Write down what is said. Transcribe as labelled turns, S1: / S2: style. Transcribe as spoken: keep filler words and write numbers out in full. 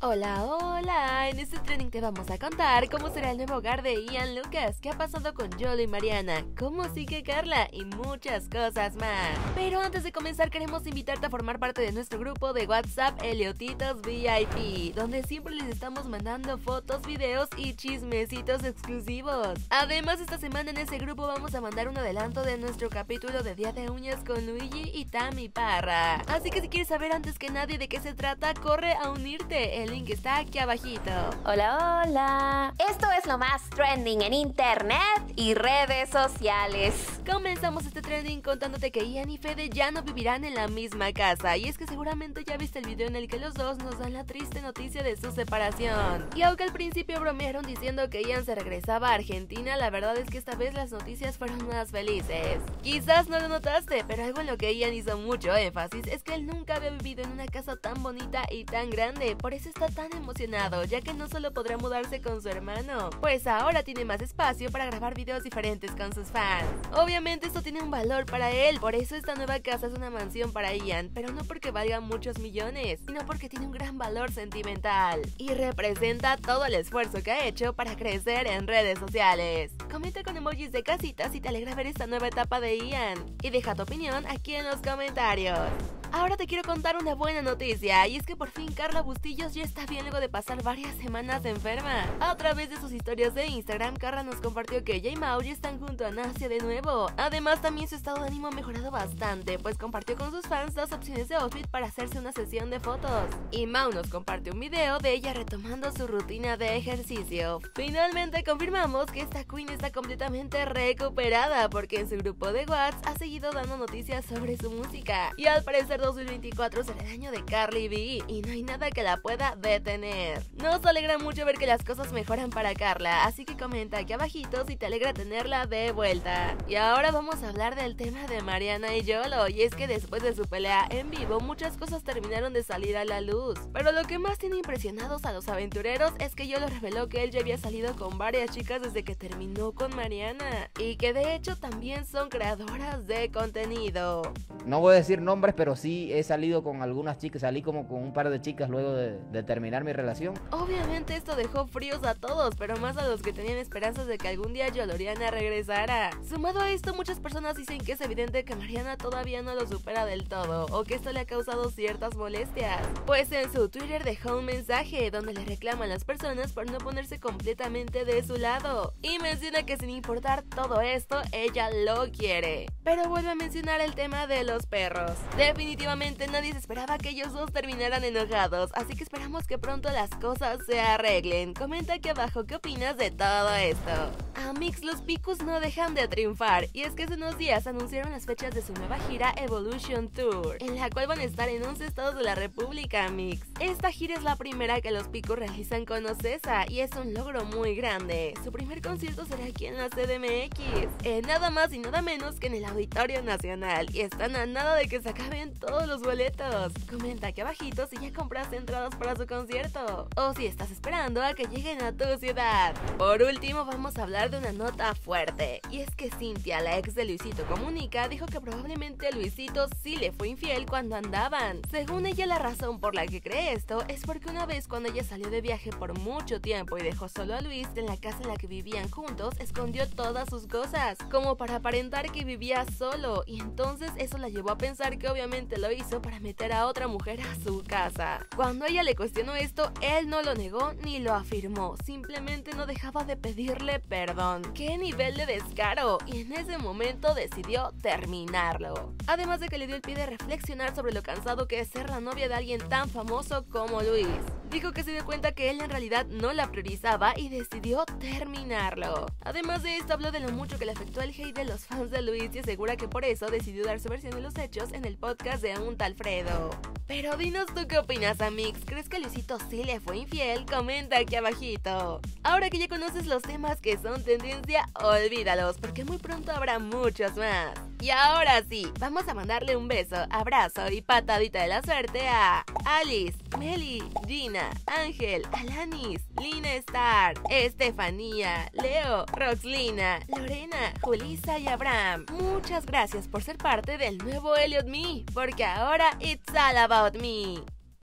S1: Hola, hola, en este trending te vamos a contar cómo será el nuevo hogar de Ian Lucas, qué ha pasado con Yolo y Mariana, cómo sigue Carla y muchas cosas más. Pero antes de comenzar queremos invitarte a formar parte de nuestro grupo de WhatsApp Eliotitos V I P, donde siempre les estamos mandando fotos, videos y chismecitos exclusivos. Además esta semana en ese grupo vamos a mandar un adelanto de nuestro capítulo de Día de Uñas con Luigi y Tammy Parra. Así que si quieres saber antes que nadie de qué se trata, corre a unirte. El link está aquí abajito.
S2: Hola, hola. Esto es lo más trending en internet y redes sociales.
S1: Comenzamos este trending contándote que Ian y Fede ya no vivirán en la misma casa. Y es que seguramente ya viste el video en el que los dos nos dan la triste noticia de su separación. Y aunque al principio bromearon diciendo que Ian se regresaba a Argentina, la verdad es que esta vez las noticias fueron más felices. Quizás no lo notaste, pero algo en lo que Ian hizo mucho énfasis es que él nunca había vivido en una casa tan bonita y tan grande. Por eso está tan emocionado, ya que no solo podrá mudarse con su hermano, pues ahora tiene más espacio para grabar videos diferentes con sus fans. Obviamente esto tiene un valor para él, por eso esta nueva casa es una mansión para Ian, pero no porque valga muchos millones, sino porque tiene un gran valor sentimental y representa todo el esfuerzo que ha hecho para crecer en redes sociales. Comenta con emojis de casitas si te alegra ver esta nueva etapa de Ian y deja tu opinión aquí en los comentarios. Ahora te quiero contar una buena noticia, y es que por fin Carla Bustillos ya está bien luego de pasar varias semanas enferma. A través de sus historias de Instagram, Carla nos compartió que ella y Mau ya están junto a Nacia de nuevo. Además también su estado de ánimo ha mejorado bastante, pues compartió con sus fans dos opciones de outfit para hacerse una sesión de fotos. Y Mau nos compartió un video de ella retomando su rutina de ejercicio. Finalmente confirmamos que esta queen está completamente recuperada, porque en su grupo de WhatsApp ha seguido dando noticias sobre su música. Y al parecer dos mil veinticuatro será el año de Carly B y no hay nada que la pueda detener. Nos alegra mucho ver que las cosas mejoran para Carla, así que comenta aquí abajito si te alegra tenerla de vuelta. Y ahora vamos a hablar del tema de Mariana y Yolo, y es que después de su pelea en vivo muchas cosas terminaron de salir a la luz. Pero lo que más tiene impresionados a los aventureros es que Yolo reveló que él ya había salido con varias chicas desde que terminó con Mariana, y que de hecho también son creadoras de contenido.
S3: No voy a decir nombres, pero sí he salido con algunas chicas, salí como con un par de chicas luego de, de terminar mi relación.
S1: Obviamente esto dejó fríos a todos, pero más a los que tenían esperanzas de que algún día Yoloriana regresara. Sumado a esto, muchas personas dicen que es evidente que Mariana todavía no lo supera del todo, o que esto le ha causado ciertas molestias. Pues en su Twitter dejó un mensaje donde le reclama a las personas por no ponerse completamente de su lado, y menciona que sin importar todo esto, ella lo quiere. Pero vuelve a mencionar el tema de los perros. Definitivamente nadie se esperaba que ellos dos terminaran enojados, así que esperamos que pronto las cosas se arreglen. Comenta aquí abajo qué opinas de todo esto. Amix, los Picus no dejan de triunfar, y es que hace unos días anunciaron las fechas de su nueva gira Evolution Tour, en la cual van a estar en once estados de la república, Amix. Esta gira es la primera que los Picus realizan con Ocesa, y es un logro muy grande. Su primer concierto será aquí en la C D M X, en nada más y nada menos que en el Auditorio Nacional, y están a nada de que se acaben todos los boletos. Comenta aquí abajito si ya compraste entradas para su concierto, o si estás esperando a que lleguen a tu ciudad. Por último vamos a hablar de una nota fuerte, y es que Cintia, la ex de Luisito Comunica, dijo que probablemente Luisito sí le fue infiel cuando andaban. Según ella, la razón por la que cree esto es porque una vez cuando ella salió de viaje por mucho tiempo y dejó solo a Luis en la casa en la que vivían juntos, escondió todas sus cosas, como para aparentar que vivía solo, y entonces eso la llevó a pensar que obviamente lo hizo para meter a otra mujer a su casa. Cuando ella le cuestionó esto, él no lo negó ni lo afirmó, simplemente no dejaba de pedirle perdón. ¡Qué nivel de descaro! Y en ese momento decidió terminarlo. Además de que le dio el pie de reflexionar sobre lo cansado que es ser la novia de alguien tan famoso como Luis. Dijo que se dio cuenta que él en realidad no la priorizaba y decidió terminarlo. Además de esto, habló de lo mucho que le afectó el hate de los fans de Luis y asegura que por eso decidió dar su versión de los hechos en el podcast de Un Tal Fredo. Pero dinos tú qué opinas, Amix. ¿Crees que Luisito sí le fue infiel? Comenta aquí abajito. Ahora que ya conoces los temas que son tendencia, olvídalos, porque muy pronto habrá muchos más. Y ahora sí, vamos a mandarle un beso, abrazo y patadita de la suerte a Alice, Meli, Gina, Ángel, Alanis, Lina Star, Estefanía, Leo, Roxlina, Lorena, Julissa y Abraham. Muchas gracias por ser parte del nuevo Elliot Me, porque ahora it's all about me.